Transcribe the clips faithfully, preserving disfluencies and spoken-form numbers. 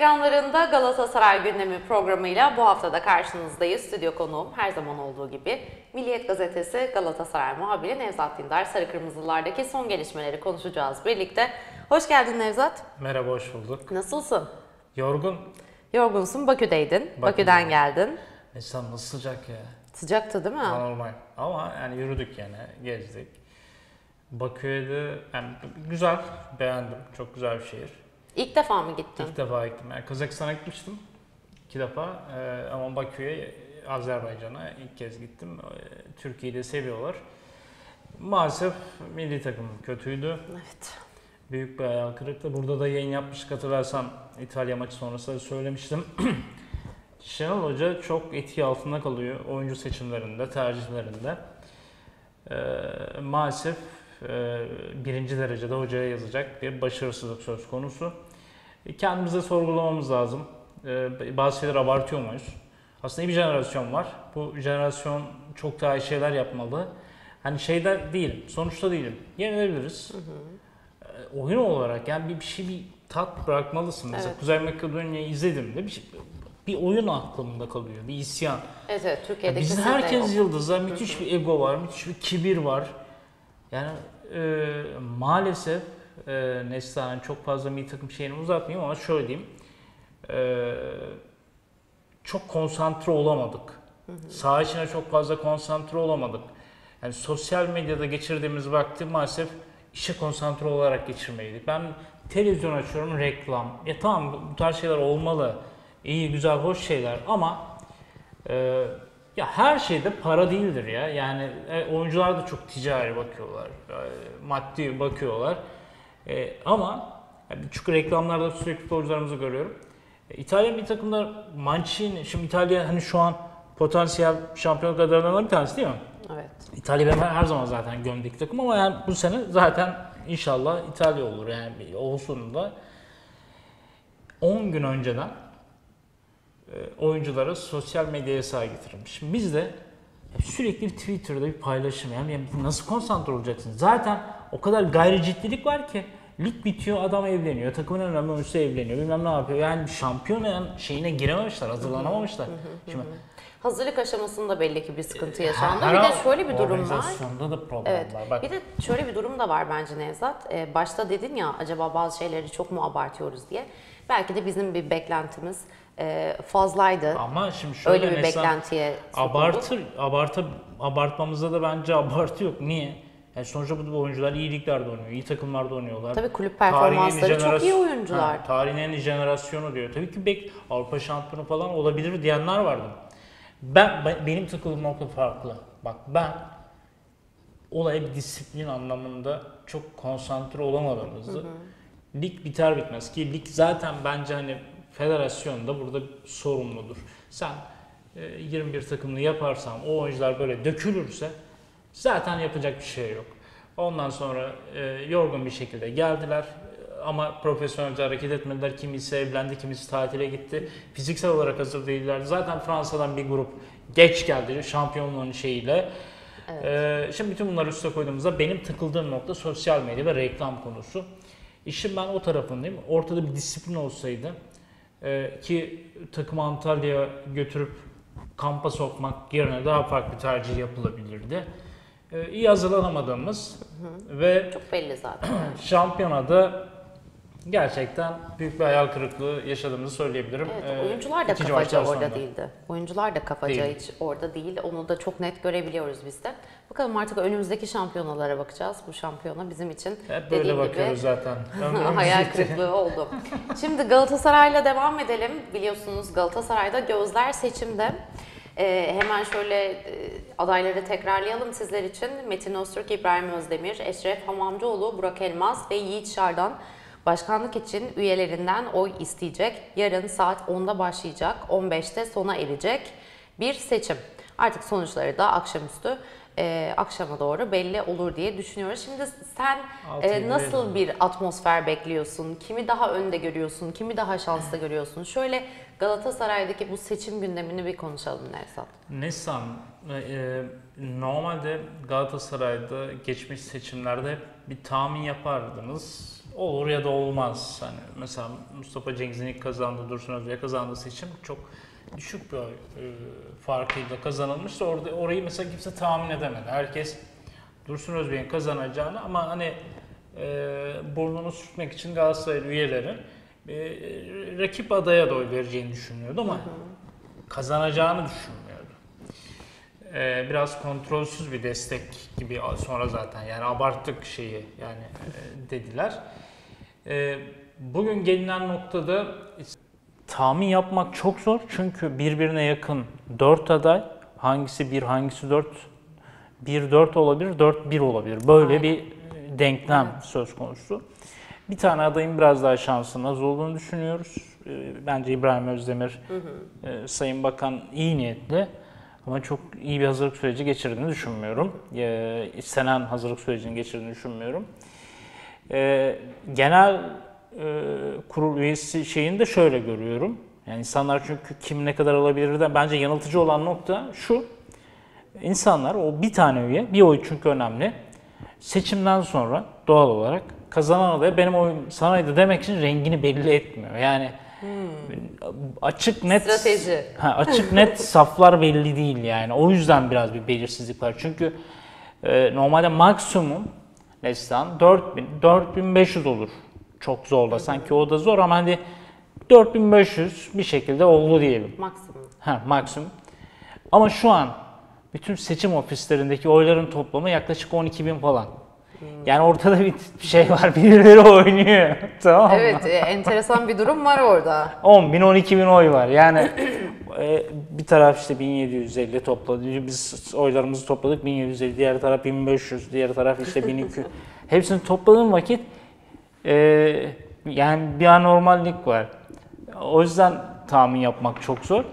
ekranlarında Galatasaray Gündemi programıyla bu hafta da karşınızdayız. Stüdyo konuğum her zaman olduğu gibi Milliyet Gazetesi Galatasaray muhabiri Nevzat Dindar. Sarı Kırmızılardaki son gelişmeleri konuşacağız birlikte. Hoş geldin Nevzat. Merhaba, hoş bulduk. Nasılsın? Yorgun. Yorgunsun, Bakü'deydin. Bakü'den, Bakü'den geldin. Mesela nasıl sıcak ya. Sıcaktı değil mi? Normal. Ama yani yürüdük yani, gezdik. Bakü'de yani güzel, beğendim. Çok güzel bir şehir. İlk defa mı gittin? İlk defa gittim. Yani Kazakistan'a gitmiştim iki defa ee, ama Bakü'ye, Azerbaycan'a ilk kez gittim. Ee, Türkiye'yi de seviyorlar. Maalesef milli takım kötüydü. Evet. Büyük bir hayal kırıklığı. Burada da yayın yapmıştık, hatırlarsan İtalya maçı sonrası söylemiştim. Şenol Hoca çok etki altında kalıyor oyuncu seçimlerinde, tercihlerinde. Ee, maalesef e, birinci derecede hocaya yazacak bir başarısızlık söz konusu. E, kendimize sorgulamamız lazım. Ee, bazı şeyler abartıyor muyuz? Aslında iyi bir jenerasyon var. Bu jenerasyon çok daha iyi şeyler yapmalı. Hani şeyde değil, sonuçta değilim. Yenilebiliriz. Hı hı. E, oyun olarak yani bir, bir şey bir tat bırakmalısın. Mesela evet. Kuzey Makedonya'yı izledim de bir şey, bir oyun aklımda kalıyor, bir isyan. Evet, evet Türkiye'deki bizde herkes yıldızlar, müthiş bir ego var, müthiş bir kibir var. Yani e, maalesef e, Neslihan'ın çok fazla milli takım şeyini uzatmayayım ama şöyle diyeyim. E, çok konsantre olamadık. Hı hı. Saha içine çok fazla konsantre olamadık. Yani sosyal medyada geçirdiğimiz vakti maalesef işe konsantre olarak geçirmeydik. Ben televizyon açıyorum, reklam. Ya tamam bu tarz şeyler olmalı. İyi, güzel, hoş şeyler ama e, ya her şeyde para değildir ya. Yani e, oyuncular da çok ticari bakıyorlar, e, maddi bakıyorlar. E, ama yani çünkü reklamlarda sürekli futbolcularımızı görüyorum. E, İtalya bir takımda Mancini, şimdi İtalya hani şu an potansiyel şampiyonluk adaylarından bir tanesi değil mi? Evet. İtalya benim her zaman zaten gömdük takım ama yani bu sene zaten inşallah İtalya olur yani olsun da. on gün önceden oyunculara sosyal medya yasağı getirilmiş. Şimdi biz de sürekli bir Twitter'da bir paylaşım yani nasıl konsantre olacaksın? Zaten o kadar gayri ciddilik var ki lig bitiyor, adam evleniyor, takımın en önemli oyuncusu evleniyor, bilmem ne yapıyor. Yani şampiyon şeyine girememişler, hazırlanamamışlar. Şimdi hazırlık aşamasında belli ki bir sıkıntı yaşandı. Bir de şöyle bir durum var. Organizasyonda da problem evet. var. Bak. Bir de şöyle bir durum da var bence Nevzat. Ee, başta dedin ya acaba bazı şeyleri çok mu abartıyoruz diye. Belki de bizim bir beklentimiz e, fazlaydı. Ama şimdi şöyle öyle bir beklentiye abartır, abartı, abartmamızda da bence abartı yok. Niye? Yani sonuçta bu oyuncular iyi liglerde oynuyor, iyi takımlarda oynuyorlar. Tabii kulüp performansları çok iyi oyuncular. Ha, tarihin en iyi jenerasyonu diyor. Tabii ki bek Avrupa şampiyonu falan olabilir diyenler vardı. Ben, ben benim takıldığım nokta farklı. Bak ben olaya bir disiplin anlamında çok konsantre olamadığımızı, hı hı. Lig biter bitmez ki lig zaten bence hani federasyon da burada sorumludur. Sen e, yirmi bir takımlı yaparsan o oyuncular böyle dökülürse zaten yapacak bir şey yok. Ondan sonra e, yorgun bir şekilde geldiler ama profesyonelce hareket etmediler. Kimisi evlendi, kimisi tatile gitti. Fiziksel olarak hazır değiller. Zaten Fransa'dan bir grup geç geldi şampiyonluğun şeyiyle. Evet. Ee, şimdi bütün bunları üstüne koyduğumuzda benim takıldığım nokta sosyal medya ve reklam konusu. İşin ben o tarafındayım. Ortada bir disiplin olsaydı e, ki takımı Antalya'ya götürüp kampa sokmak yerine daha farklı bir tercih yapılabilirdi. E, iyi hazırlanamadığımız hı hı. ve çok belli zaten. şampiyonada gerçekten büyük bir hayal kırıklığı yaşadığımızı söyleyebilirim. Evet, oyuncular da İkinci kafaca orada değildi. Oyuncular da kafaca değil. hiç orada değil. Onu da çok net görebiliyoruz biz de. Bakalım artık önümüzdeki şampiyonalara bakacağız. Bu şampiyona bizim için hep böyle bakıyoruz gibi zaten. hayal kırıklığı oldu. Şimdi Galatasaray'la devam edelim. Biliyorsunuz Galatasaray'da gözler seçimde. Ee, hemen şöyle e, adayları tekrarlayalım sizler için. Metin Öztürk, İbrahim Özdemir, Eşref Hamamcıoğlu, Burak Elmaz ve Yiğit Şardan başkanlık için üyelerinden oy isteyecek. Yarın saat onda başlayacak, on beşte sona erecek bir seçim. Artık sonuçları da akşamüstü, e, akşama doğru belli olur diye düşünüyoruz. Şimdi sen e, nasıl bir atmosfer bekliyorsun? Kimi daha önde görüyorsun? Kimi daha şanslı görüyorsun? Şöyle Galatasaray'daki bu seçim gündemini bir konuşalım Nevzat. Neslihan, e, normalde Galatasaray'da geçmiş seçimlerde hep bir tahmin yapardınız olur ya da olmaz. Hani mesela Mustafa Cengiz'in ilk kazandığı, Dursun Özbek'e kazandığı seçim çok düşük bir oy e, farkıyla kazanılmıştı. Orada orayı mesela kimse tahmin edemedi. Herkes Dursun Özbek'in kazanacağını ama hani e, burnunu sürtmek için Galatasaraylı üyelerin e, rakip adaya da oy vereceğini düşünüyordu ama hı hı. kazanacağını düşünmüyordu. E, biraz kontrolsüz bir destek gibi sonra zaten yani abarttık şeyi yani e, dediler. E, bugün gelinen noktada tahmin yapmak çok zor çünkü birbirine yakın dört aday. Hangisi bir, hangisi dört? bir dört olabilir, dört bir olabilir. Böyle Aynen. bir denklem evet. söz konusu. Bir tane adayın biraz daha şansının az olduğunu düşünüyoruz. Bence İbrahim Özdemir, hı hı. Sayın Bakan iyi niyetli ama çok iyi bir hazırlık süreci geçirdiğini düşünmüyorum. İstenen hazırlık sürecini geçirdiğini düşünmüyorum. Genel kurul üyesi şeyini de şöyle görüyorum. Yani insanlar çünkü kim ne kadar alabilir de bence yanıltıcı olan nokta şu. İnsanlar o bir tane üye, bir oy çünkü önemli. Seçimden sonra doğal olarak kazanan adaya benim oyum sanaydı demek için rengini belli etmiyor. Yani hmm. açık net strateji. Ha, açık net saflar belli değil yani. O yüzden biraz bir belirsizlik var. Çünkü e, normalde maksimum destan dört bin, dört bin beş yüz olur. Çok zor da sanki o da zor ama hani dört bin beş yüz bir şekilde oldu diyelim. Maksimum. Ha, maksimum. Ama şu an bütün seçim ofislerindeki oyların toplamı yaklaşık on iki bin falan. Hmm. Yani ortada bir şey var, birileri oynuyor. Tamam mı? Evet, e, enteresan bir durum var orada. on bin, on iki bin oy var. Yani e, bir taraf işte bin yedi yüz elli topladı. Biz oylarımızı topladık bin yedi yüz elli, diğer taraf bin beş yüz, diğer taraf işte bin iki yüz. Hepsini topladığım vakit e, yani bir anormallik var. O yüzden tahmin yapmak çok zor.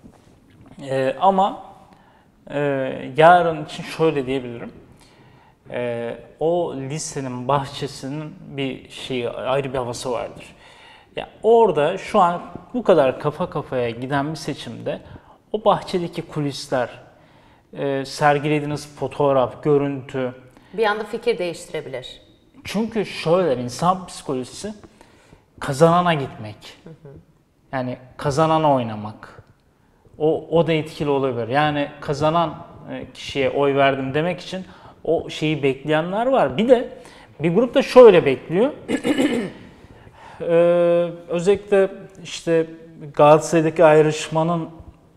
E, ama Ee, yarın için şöyle diyebilirim. Ee, o lisenin bahçesinin bir şeyi, ayrı bir havası vardır. Ya orada şu an bu kadar kafa kafaya giden bir seçimde o bahçedeki kulisler, e, sergilediğiniz fotoğraf, görüntü bir anda fikir değiştirebilir. Çünkü şöyle insan psikolojisi kazanana gitmek. Hı hı. Yani kazanana oynamak. O, o da etkili olabilir. Yani kazanan kişiye oy verdim demek için o şeyi bekleyenler var. Bir de bir grup da şöyle bekliyor. ee, özellikle işte Galatasaray'daki ayrışmanın,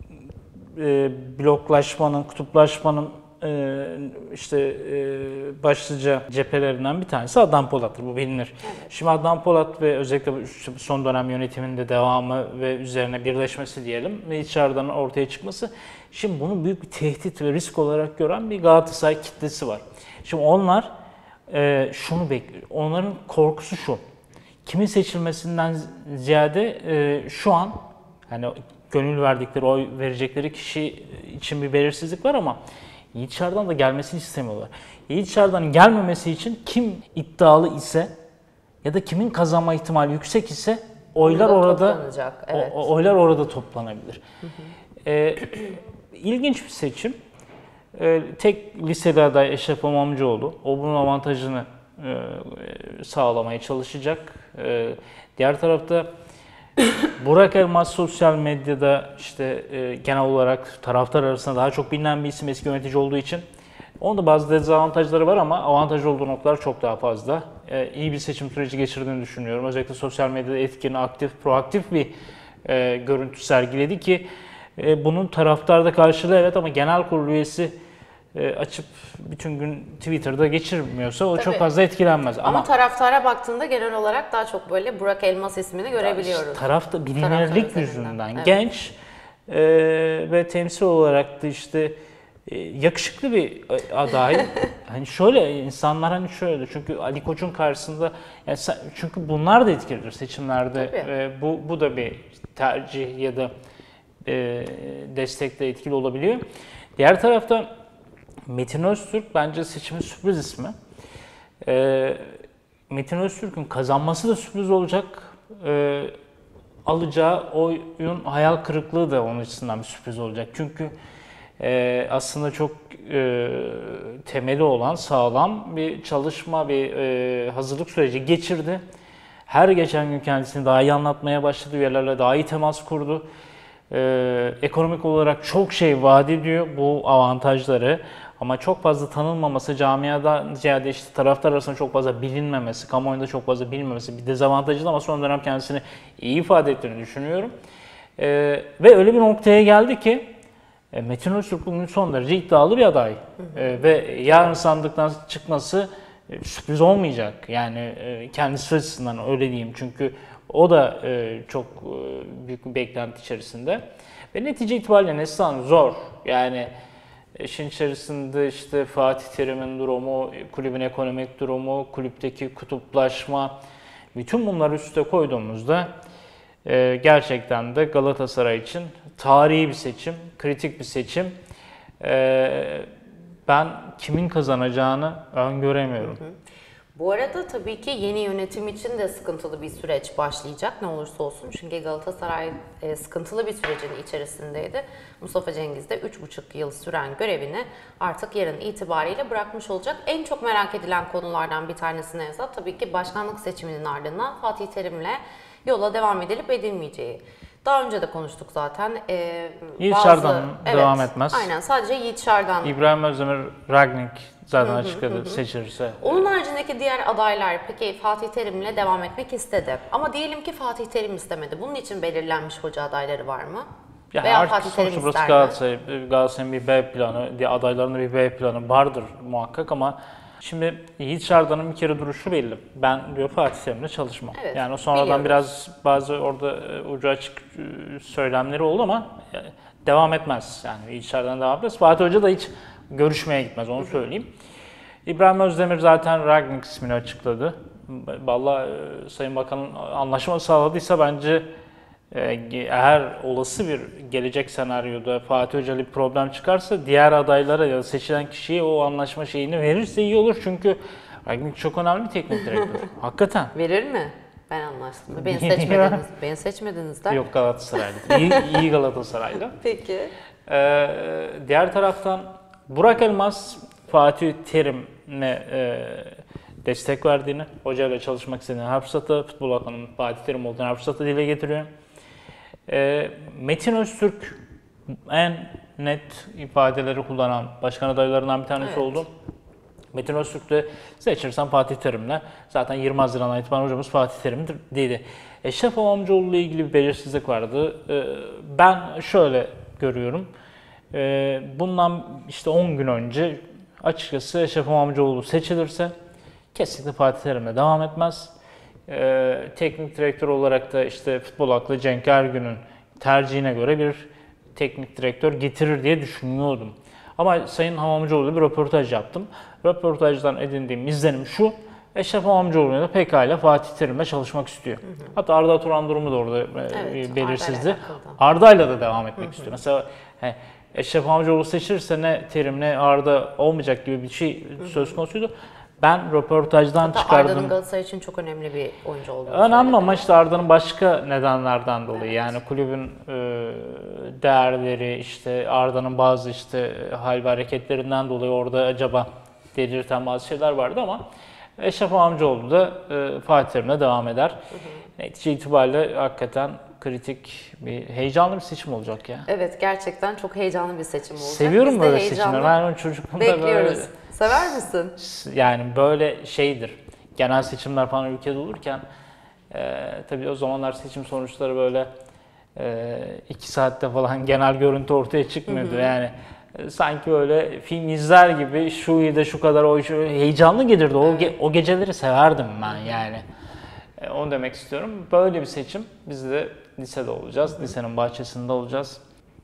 e, bloklaşmanın, kutuplaşmanın e, işte e, başlıca cephelerinden bir tanesi Adnan Polat'tır. Bu bilinir. Evet. Şimdi Adnan Polat ve özellikle son dönem yönetiminde devamı ve üzerine birleşmesi diyelim ve içeriden ortaya çıkması. Şimdi bunu büyük bir tehdit ve risk olarak gören bir Galatasaray kitlesi var. Şimdi onlar e, şunu bekliyor. Onların korkusu şu. Kimin seçilmesinden ziyade e, şu an hani gönül verdikleri, oy verecekleri kişi için bir belirsizlik var ama Yiğit Çağrı'dan da gelmesini istemiyorlar. Yiğit Çağrı'dan gelmemesi için kim iddialı ise ya da kimin kazanma ihtimali yüksek ise oylar orada evet. o, oylar orada toplanabilir. Hı hı. Ee, ilginç bir seçim. Ee, tek liseli aday Eşref İmamcıoğlu. O bunun avantajını e, sağlamaya çalışacak. E, diğer tarafta Burak Elmas sosyal medyada işte e, genel olarak taraftar arasında daha çok bilinen bir isim, eski yönetici olduğu için. Onun da bazı dezavantajları var ama avantaj olduğu noktalar çok daha fazla. E, iyi bir seçim süreci geçirdiğini düşünüyorum. Özellikle sosyal medyada etkin, aktif, proaktif bir e, görüntü sergiledi ki e, bunun taraftarda karşılığı evet ama genel kurul üyesi e, açıp bütün gün Twitter'da geçirmiyorsa o Tabii. çok fazla etkilenmez. Ama, ama taraftara baktığında genel olarak daha çok böyle Burak Elmas ismini görebiliyoruz. Işte tarafta bilinirlik yüzünden evet. genç e, ve temsil olarak da işte e, yakışıklı bir aday. Hani şöyle insanlar hani şöyle çünkü Ali Koç'un karşısında yani çünkü bunlar da etkilidir seçimlerde. E, bu bu da bir tercih ya da e, destekle etkili olabiliyor. Diğer tarafta Metin Öztürk bence seçimin sürpriz ismi. Ee, Metin Öztürk'ün kazanması da sürpriz olacak. Ee, alacağı oyun hayal kırıklığı da onun açısından bir sürpriz olacak. Çünkü e, aslında çok e, temeli olan sağlam bir çalışma, bir e, hazırlık süreci geçirdi. Her geçen gün kendisini daha iyi anlatmaya başladı, üyelerle daha iyi temas kurdu. E, ekonomik olarak çok şey vaat ediyor bu avantajları. Ama çok fazla tanınmaması, camiadan ziyade işte taraftar arasında çok fazla bilinmemesi, kamuoyunda çok fazla bilinmemesi bir dezavantajı ama son dönem kendisini iyi ifade ettiğini düşünüyorum. Ee, ve öyle bir noktaya geldi ki e, Metin Öztürk bugün son derece iddialı bir aday. Ee, ve yarın sandıktan çıkması e, sürpriz olmayacak. Yani e, kendisi açısından öyle diyeyim. Çünkü o da e, çok e, büyük bir beklenti içerisinde. Ve netice itibariyle Neslihan zor. Yani İşin içerisinde işte Fatih Terim'in durumu, kulübün ekonomik durumu, kulüpteki kutuplaşma, bütün bunları üste koyduğumuzda e, gerçekten de Galatasaray için tarihi bir seçim, kritik bir seçim. E, ben kimin kazanacağını öngöremiyorum. Hı hı. Bu arada tabii ki yeni yönetim için de sıkıntılı bir süreç başlayacak ne olursa olsun. Çünkü Galatasaray e, sıkıntılı bir sürecin içerisindeydi. Mustafa Cengiz de üç buçuk yıl süren görevini artık yarın itibariyle bırakmış olacak. En çok merak edilen konulardan bir tanesi Nevzat tabii ki başkanlık seçiminin ardından Fatih Terim'le yola devam edilip edilmeyeceği. Daha önce de konuştuk zaten. Ee, Yiğit bazı, Şardan evet, devam etmez. Aynen, sadece Yiğit Şardan. İbrahim Özdemir, Ragnik zaten açıkladı seçilirse. Onun haricindeki diğer adaylar peki Fatih Terim'le devam etmek istedi. Ama diyelim ki Fatih Terim istemedi. Bunun için belirlenmiş hoca adayları var mı? Yani Veya artık Fatih Terim sonuçta burası ister mi? Galatasaray, Galatasaray'ın bir B planı, diye adaylarında bir B planı vardır muhakkak ama şimdi Yiğit Şardan'ın bir kere duruşu belli. Ben diyor Fatih Terim'le çalışmam. Evet, yani sonradan biliyoruz. biraz bazı orada e, ucu açık e, söylemleri oldu ama e, devam etmez. Yani Yiğit Şardan devam etmez. Fatih Hoca da hiç görüşmeye gitmez, onu söyleyeyim. İbrahim Özdemir zaten Ragnik ismini açıkladı. Vallahi e, Sayın Bakan'ın anlaşma sağladıysa bence e, eğer olası bir gelecek senaryoda Fatih Hoca'yla bir problem çıkarsa diğer adaylara ya da seçilen kişiye o anlaşma şeyini verirse iyi olur. Çünkü Ragnik çok önemli bir teknik direktör. Hakikaten. Verir mi? Ben anlaştım. Beni seçmediniz. Beni seçmediniz der. Yok, Galatasaraylı. İyi, iyi Galatasaraylı. Peki. Ee, diğer taraftan Burak Elmas Fatih Terim'le e, destek verdiğini, hocayla çalışmak istediğini her fırsatta, futbol alanının Fatih Terim olduğunu her fırsatta dile getiriyor. E, Metin Öztürk en net ifadeleri kullanan başkan adaylarından bir tanesi Evet. oldu. Metin Öztürk de seçirsen Fatih Terim'le, zaten yirmi Haziran'dan itibaren hocamız Fatih Terim'dir dedi. Eşref Amamcıoğlu ile ilgili bir belirsizlik vardı. E, ben şöyle görüyorum. E, bundan işte on gün önce açıkçası Eşref Amamcıoğlu seçilirse kesinlikle Fatih Terim'le devam etmez. Ee, teknik direktör olarak da işte futbol aklı Cenk Ergün'ün tercihine göre bir teknik direktör getirir diye düşünüyordum. Ama Sayın Hamamcıoğlu'yla bir röportaj yaptım. Röportajdan edindiğim izlenim şu: Eşref Hamamcıoğlu'yla da pekala Fatih Terim'le çalışmak istiyor. Hı hı. Hatta Arda Turan durumu da orada evet, belirsizdi. Arda'yla da devam etmek hı hı. istiyor. Mesela he, Eşref Hamamcıoğlu seçilirse ne Terim ne Arda olmayacak gibi bir şey hı hı. söz konusuydu. Ben röportajdan Hatta çıkardım. Arda'nın Galatasaray için çok önemli bir oyuncu olduğunu önemli söyledi. ama işte Arda'nın başka nedenlerden dolayı Evet. yani kulübün e, değerleri, işte Arda'nın bazı işte hal ve hareketlerinden dolayı orada acaba delirten bazı şeyler vardı ama Eşref Amcaoğlu da e, Fatih Terim'le devam eder. Hı hı. Netice itibariyle hakikaten kritik bir, heyecanlı bir seçim olacak ya. Evet, gerçekten çok heyecanlı bir seçim olacak. Seviyorum Biz de böyle heyecanlı seçimleri. Ben çocukluğumda bekliyoruz. böyle... Sever misin? Yani böyle şeydir. Genel seçimler falan ülkede olurken e, tabii o zamanlar seçim sonuçları böyle e, iki saatte falan genel görüntü ortaya çıkmıyordu. Hı hı. Yani e, sanki böyle film izler gibi şu iyi de şu kadar o şu, heyecanlı gelirdi. O, evet. ge, o geceleri severdim ben yani. E, onu demek istiyorum. Böyle bir seçim. Biz de lisede olacağız. Hı hı. Lisenin bahçesinde olacağız.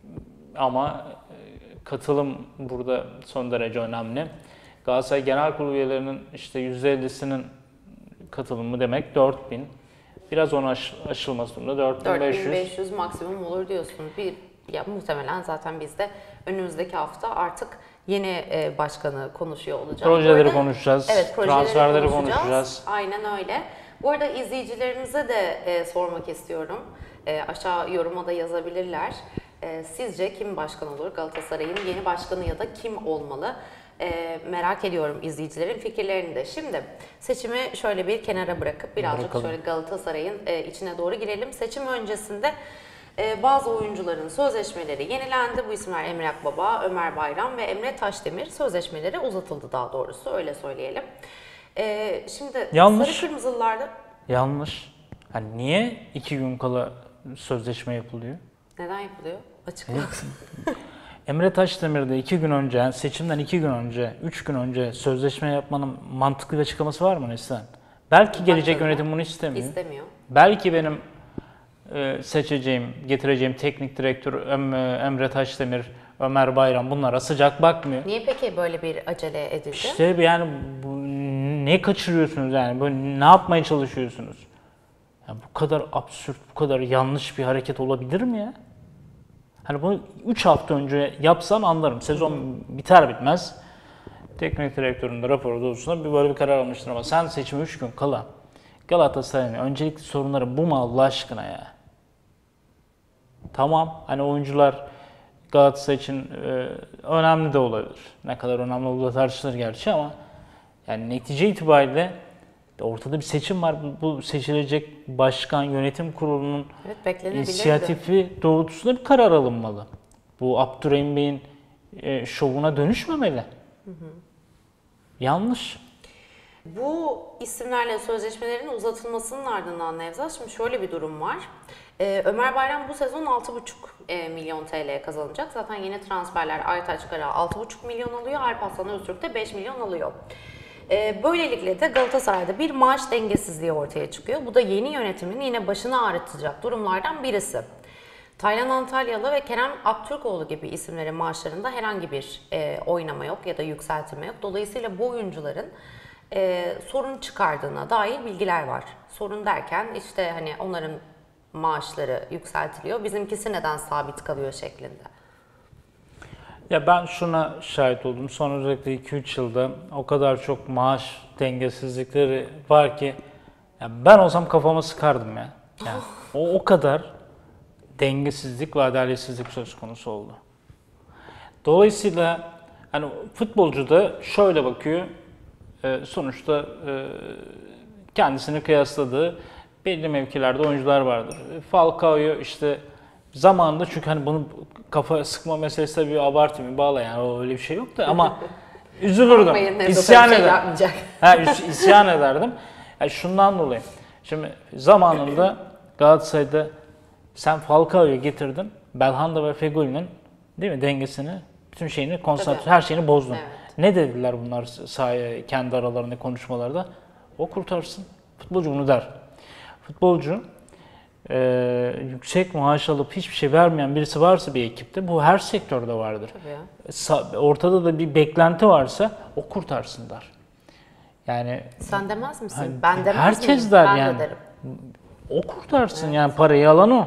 Ama e, katılım burada son derece önemli. Galatasaray Genel Kurulu üyelerinin işte yüzde ellisinin katılımı demek dört bin. Biraz ona aş, aşılması durumunda dört bin beş yüz. dört bin beş yüz maksimum olur diyorsun. Bir, ya muhtemelen zaten biz de önümüzdeki hafta artık yeni e, başkanı konuşuyor olacağız. Projeleri arada, konuşacağız, evet, projeleri transferleri konuşacağız. konuşacağız. Aynen öyle. Bu arada izleyicilerimize de e, sormak istiyorum. E, aşağı yoruma da yazabilirler. E, sizce kim başkan olur? Galatasaray'ın yeni başkanı ya da kim olmalı? E, merak ediyorum izleyicilerin fikirlerini de. Şimdi seçimi şöyle bir kenara bırakıp birazcık Bırakalım. şöyle Galatasaray'ın e, içine doğru girelim. Seçim öncesinde e, bazı oyuncuların sözleşmeleri yenilendi. Bu isimler Emre Akbaba, Ömer Bayram ve Emre Taşdemir. Sözleşmeleri uzatıldı daha doğrusu, öyle söyleyelim. E, şimdi Yanlış. Sarı Kırmızılılarda Yanlış. Hani niye iki gün kala sözleşme yapılıyor? neden yapılıyor? Açıkla. Emre Taşdemir'de iki gün önce, yani seçimden iki gün önce, üç gün önce sözleşme yapmanın mantıklı bir açıklaması var mı Neslihan? Belki gelecek Baktığında yönetim bunu istemiyor. İstemiyor. Belki benim e, seçeceğim, getireceğim teknik direktör Öm- Emre Taşdemir, Ömer Bayram bunlara sıcak bakmıyor. Niye peki böyle bir acele edildi? İşte yani bu, ne kaçırıyorsunuz yani? Böyle ne yapmaya çalışıyorsunuz? Ya bu kadar absürt, bu kadar yanlış bir hareket olabilir mi ya? Hani bunu üç hafta önce yapsan anlarım. Sezon biter bitmez teknik direktörün de raporu doğrultusunda bir böyle bir karar almıştır ama sen seçime üç gün kala Galatasaray'ın öncelikli sorunları bu mu Allah aşkına ya? Tamam, hani oyuncular Galatasaray için e, önemli de olabilir. Ne kadar önemli olduğu tartışılır gerçi ama yani netice itibariyle ortada bir seçim var. Bu, bu seçilecek başkan, yönetim kurulunun Evet, beklenebilirdi. inisiyatifi doğrultusunda bir karar alınmalı. Bu Abdurrahim Bey'in e, şovuna dönüşmemeli. Hı hı. Yanlış. Bu isimlerle sözleşmelerin uzatılmasının ardından Nevzat, şimdi şöyle bir durum var. Ee, Ömer Bayram bu sezon altı buçuk milyon T L kazanacak. Zaten yeni transferler Aytaç Kara altı buçuk milyon alıyor, Alparslan Öztürk de beş milyon alıyor. Ee, böylelikle de Galatasaray'da bir maaş dengesizliği ortaya çıkıyor. Bu da yeni yönetimin yine başını ağrıtacak durumlardan birisi. Taylan Antalyalı ve Kerem Aktürkoğlu gibi isimlerin maaşlarında herhangi bir e, oynama yok ya da yükseltme yok. Dolayısıyla bu oyuncuların e, sorun çıkardığına dair bilgiler var. Sorun derken işte hani onların maaşları yükseltiliyor, bizimkisi neden sabit kalıyor şeklinde. Ya ben şuna şahit oldum. Son özellikle iki üç yılda o kadar çok maaş dengesizlikleri var ki ya ben olsam kafama sıkardım ya. Yani o o kadar dengesizlik ve adaletsizlik söz konusu oldu. Dolayısıyla hani futbolcu da şöyle bakıyor. E, sonuçta e, kendisini kıyasladığı belli mevkilerde oyuncular vardır. Falcao'yu işte zamanında, çünkü hani bunu kafa sıkma meselesi de bir abartı bir bağla, yani öyle bir şey yok da ama üzülürdüm. İsyan şey eder. Ha, isyan ederdim. Yani şundan dolayı. Şimdi zamanında Galatasaray'da sen Falcao'yu getirdin. Belhanda ve Fegoli'nin değil mi dengesini, bütün şeyini, konsantre, her şeyini bozdun. Evet. Ne dediler bunlar sahaya, kendi aralarında konuşmalarda? O kurtarsın. Futbolcu bunu der. Futbolcu e, yüksek maaş alıp hiçbir şey vermeyen birisi varsa bir ekipte, bu her sektörde vardır. Tabii. Ortada da bir beklenti varsa o kurtarsın der. Yani sen demez misin? Hani, ben demez herkes miyim? der ben yani. De derim. O kurtarsın, evet. Yani parayı alan o.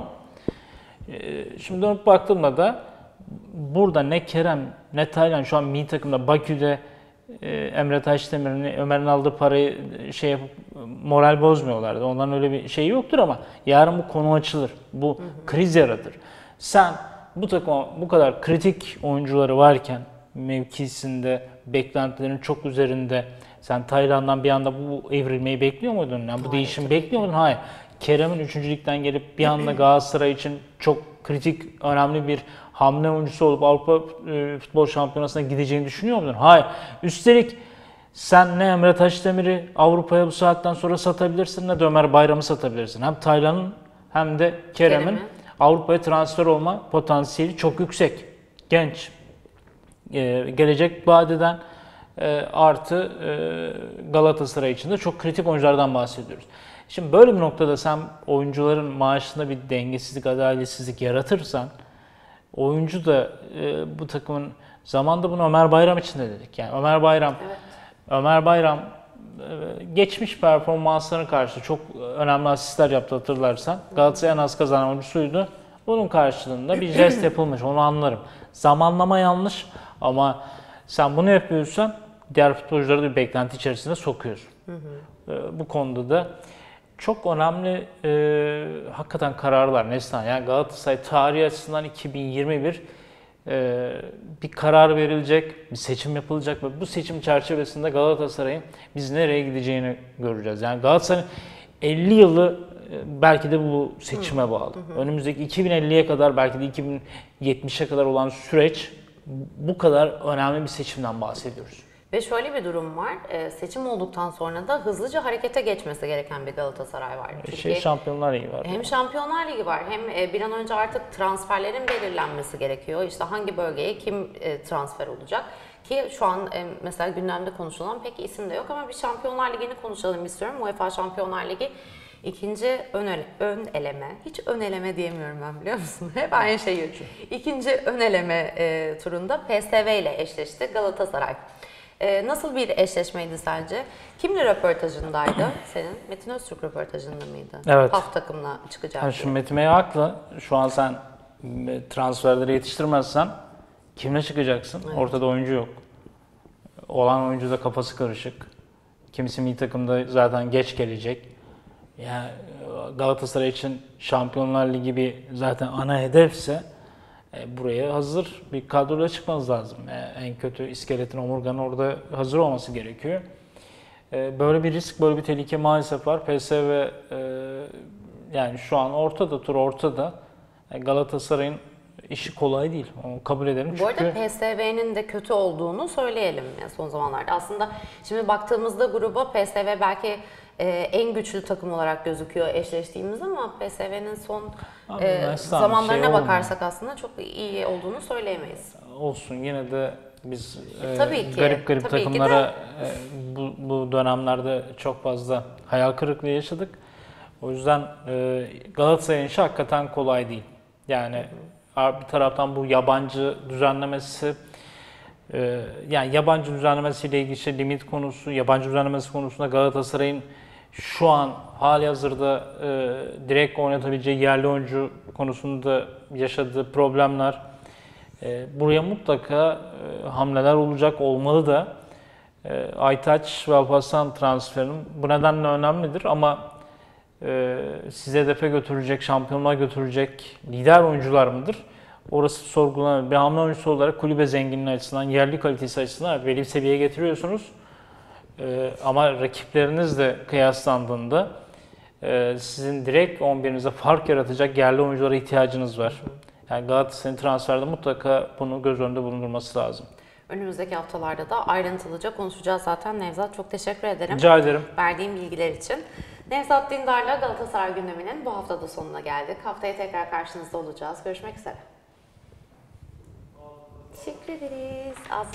E, şimdi dönüp baktığımda da burada ne Kerem ne Taylan şu an milli takımda Bakü'de e, Emre Taşdemir'in, Ömer'in aldığı parayı şey yapıp moral bozmuyorlardı. Onların öyle bir şeyi yoktur ama yarın bu konu açılır. Bu hı hı. kriz yaratır. Sen bu takıma bu kadar kritik oyuncuları varken mevkisinde beklentilerin çok üzerinde, sen Taylan'dan bir anda bu evrilmeyi bekliyor muydun? Yani bu Hayır, değişimi bekliyor muydun? Hayır. Kerem'in üçüncülükten gelip bir anda Galatasaray için çok kritik, önemli bir hamle oyuncusu olup Avrupa e, Futbol Şampiyonası'na gideceğini düşünüyor muydun? Hayır. Üstelik sen ne Emre Taşdemir'i Avrupa'ya bu saatten sonra satabilirsin, ne de Ömer Bayram'ı satabilirsin. Hem Taylan'ın hem de Kerem'in Kerem Avrupa'ya transfer olma potansiyeli çok yüksek. Genç, e, gelecek vaat eden e, artı e, Galatasaray için de çok kritik oyunculardan bahsediyoruz. Şimdi böyle bir noktada sen oyuncuların maaşında bir dengesizlik, adaletsizlik yaratırsan, oyuncu da e, bu takımın zamanda bunu Ömer Bayram için de dedik. Yani Ömer Bayram, evet. Ömer Bayram e, geçmiş performanslarına karşı çok önemli asistler yaptı hatırlarsan. Galatasaray'ın en az kazanan oyuncusuydu. Bunun karşılığında bir jest yapılmış, onu anlarım. Zamanlama yanlış ama sen bunu yapıyorsan diğer futbolcuları da bir beklenti içerisinde sokuyorsun. Hı hı. E, bu konuda da çok önemli e, hakikaten kararlar Neslihan. Yani Galatasaray tarihi açısından iki bin yirmi bir e, bir karar verilecek, bir seçim yapılacak ve bu seçim çerçevesinde Galatasaray'ın biz nereye gideceğini göreceğiz. Yani Galatasaray'ın elli yılı e, belki de bu seçime bağlı. Hı hı. Önümüzdeki iki bin elliye kadar belki de iki bin yetmişe kadar olan süreç bu kadar önemli bir seçimden bahsediyoruz. Ve şöyle bir durum var, seçim olduktan sonra da hızlıca harekete geçmesi gereken bir Galatasaray var. Çünkü şey Şampiyonlar Ligi var. Hem Şampiyonlar Ligi var, hem bir an önce artık transferlerin belirlenmesi gerekiyor. İşte hangi bölgeye kim transfer olacak? Ki şu an mesela gündemde konuşulan pek isim de yok ama bir Şampiyonlar Ligi'ni konuşalım istiyorum. UEFA Şampiyonlar Ligi ikinci ön, ele, ön eleme, hiç ön eleme diyemiyorum ben, biliyor musun? Hep aynı şeyi. İkinci ön eleme e, turunda P S V ile eşleşti Galatasaray. Ee, nasıl bir eşleşmeydi sence? Kimle röportajındaydı senin? Metin Öztürk röportajında mıydı? Evet. P A F takımla çıkacak. Yani şu Metin Bey haklı. Şu an sen transferleri yetiştirmezsen kimle çıkacaksın? Evet. Ortada oyuncu yok. Olan oyuncu da kafası karışık. Kimisi milli takımda zaten geç gelecek. Yani Galatasaray için Şampiyonlar Ligi bir zaten ana hedefse E, buraya hazır bir kadroda çıkmanız lazım. E, en kötü iskeletin, omurganın orada hazır olması gerekiyor. E, böyle bir risk, böyle bir tehlike maalesef var. P S V e, yani şu an ortada, tur ortada. E, Galatasaray'ın işi kolay değil. Onu kabul edelim. Bu çünkü... arada P S V'nin de kötü olduğunu söyleyelim yani son zamanlarda. Aslında şimdi baktığımızda gruba P S V belki e, en güçlü takım olarak gözüküyor eşleştiğimiz ama P S V'nin son Abi, e, zamanlarına şey bakarsak aslında çok iyi olduğunu söyleyemeyiz. Olsun, yine de biz e, tabii ki, garip garip tabii takımlara e, bu, bu dönemlerde çok fazla hayal kırıklığı yaşadık. O yüzden e, Galatasaray'ın işi hakikaten kolay değil. Yani bir taraftan bu yabancı düzenlemesi, e, yani yabancı düzenlemesiyle ilgili işte limit konusu, yabancı düzenlemesi konusunda Galatasaray'ın şu an hali hazırda e, direkt oynatabileceği yerli oyuncu konusunda yaşadığı problemler, e, buraya mutlaka e, hamleler olacak, olmalı da. E, Aytaç ve Alparslan transferinin bu nedenle önemlidir ama e, size hedefe götürecek, şampiyonluğa götürecek lider oyuncular mıdır? Orası sorgulanır. Bir hamle oyuncusu olarak kulübe zenginliği açısından, yerli kalitesi açısından belli bir seviyeye getiriyorsunuz. Ee, ama rakiplerinizle kıyaslandığında e, sizin direkt on birinize fark yaratacak yerli oyunculara ihtiyacınız var. Yani Galatasaray'ın transferde mutlaka bunu göz önünde bulundurması lazım. Önümüzdeki haftalarda da ayrıntılıca konuşacağız zaten. Nevzat, çok teşekkür ederim. Rica ederim. Verdiğim bilgiler için. Nevzat Dindar'la Galatasaray gündeminin bu haftada sonuna geldik. Haftaya tekrar karşınızda olacağız. Görüşmek üzere. Teşekkür ederiz.